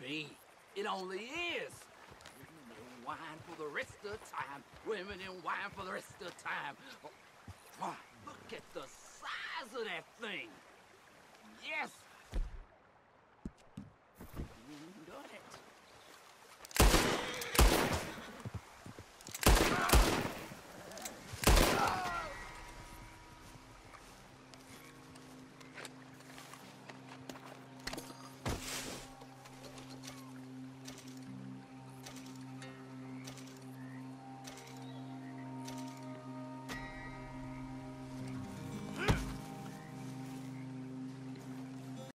be. It only is. Women in wine for the rest of time. Women in wine for the rest of time. Oh, look at the size of that thing. Yes,